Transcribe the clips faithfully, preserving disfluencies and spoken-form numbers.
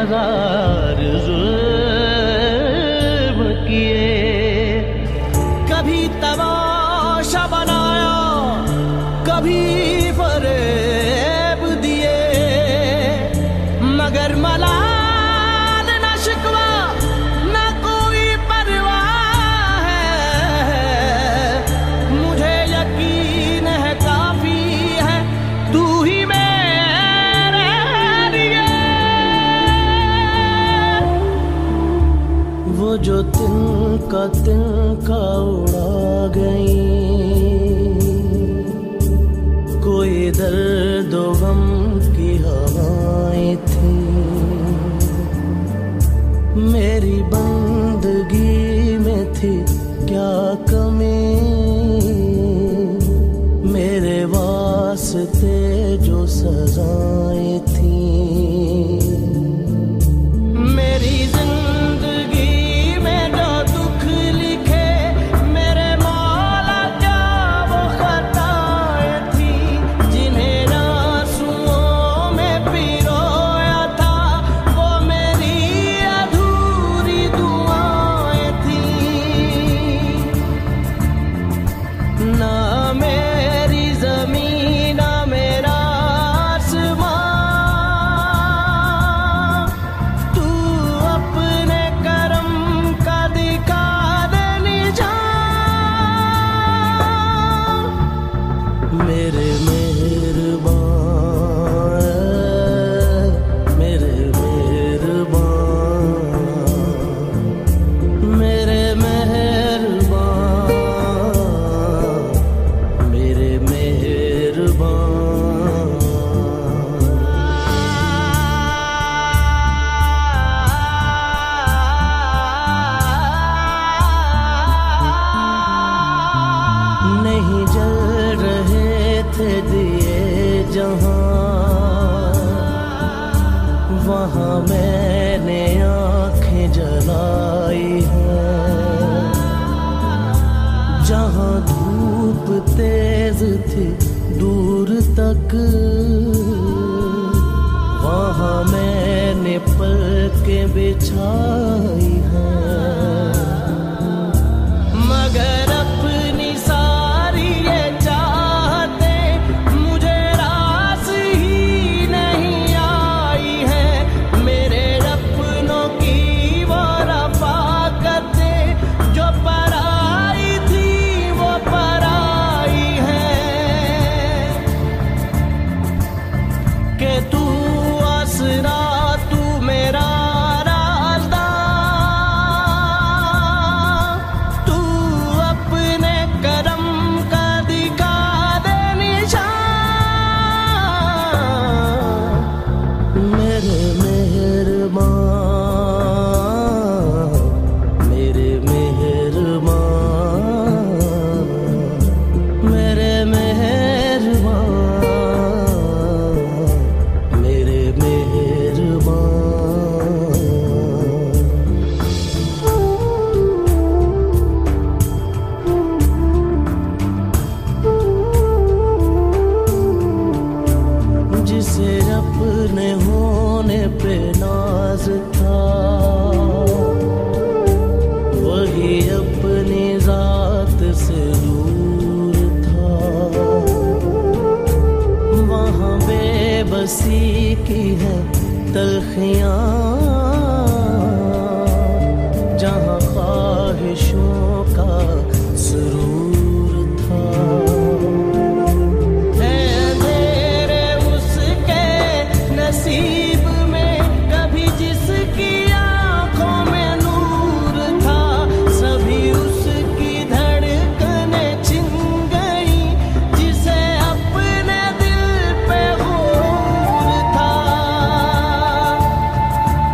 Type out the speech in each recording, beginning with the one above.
हजार जुल्म किए। कभी तमाशा बनाया, कभी फरेब दिए, मगर मलाल न शिकवा न कोई परवाह है। मुझे यकीन है काफी है तू ही मेरे लिए। वो जो तिनका तिनका उड़ा गई, कोई दर्द गम की हवाएं थी। मेरी बंदगी में थी क्या कमी, मेरे वास्ते जो सजाएं थी। मेरी जिंदगी में जो दुख लिखे मेरे मौला, क्या वो खताएं थी जिन्हें आंसुओं में पिरोया था। वो मेरी अधूरी दुआएं थी। ना मेरी ज़मीन ना मेरा आसमां, तू अपने करम का दिखा दे निजान। मेरे मेहरबान, मेरे मेहरबान, मेरे मेहरबान, मेरे मेहरबान। नहीं जल रहे थे दिए जहां, वहां मैंने आंखें जलाई हैं। जहां धूप तेज थी दूर तक, वहां मैंने पलकें बिछाई हैं। मगर अपनी सारी ये चाहते मुझे रास ही नहीं आई है। मेरे अपनों की वो रफ़ाकतें जो पराई थी वो पराई है। कि तू आसरा, तू मेरा राज़दार, तू अपने करम का दिखा दे निशान। मेरे मेहरबान, मेरे मेहरबान, मेरे मेहरबान, मेरे मेहरबान। जिसे अपने होने पे नाज था, वही अपनी जात से दूर था। वहाँ बेबसी की है तलखियाँ, जहाँ ख्वाहिशों का सुरूर था। है अंधेरे उसके नसीब में कभी जिसकी आंखों में नूर था। सभी उसकी धड़कनें छिन गई जिसे अपने दिल पे गुरूर था।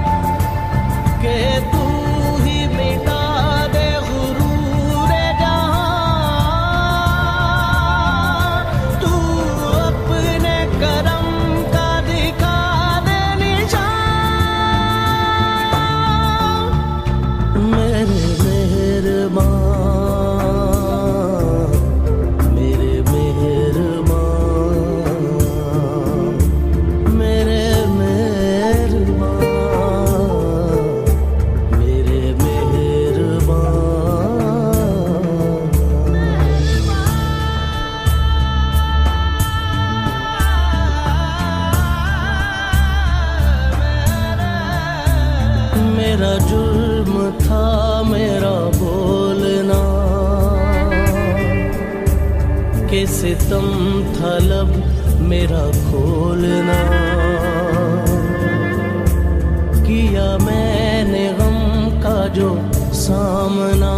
मेरा जुर्म था मेरा बोलना, के सितम था लब मेरा खोलना। किया मैंने गम का जो सामना,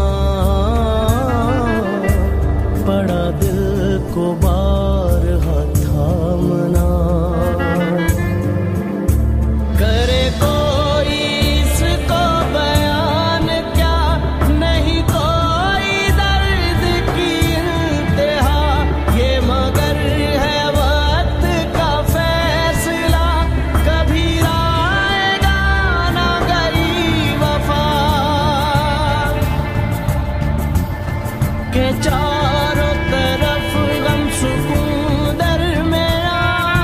पड़ा दिल को बारहा थामना। करे कोई इसको बयान क्या, नहीं कोई दर्द की इंतहा। ये मगर है वक्त का फैसला, कभी आएगा ना गई वफा। के चारों तरफ गम सुकून दरमिया,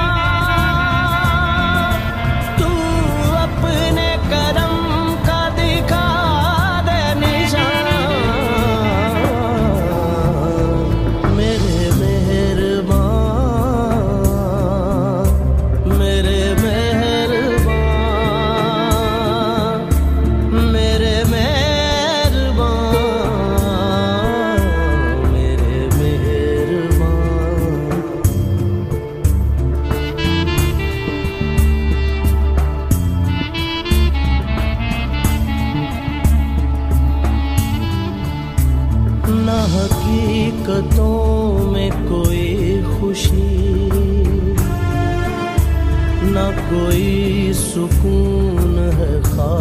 तू अपने करम का दिखा दे निशान। मेरे मेहरबान, मेरे मेहरबान, मेरे मेहरबान, मेरे मेहरबान। ना हकीकतों में कोई खुशी, ना कोई सुकून है खाक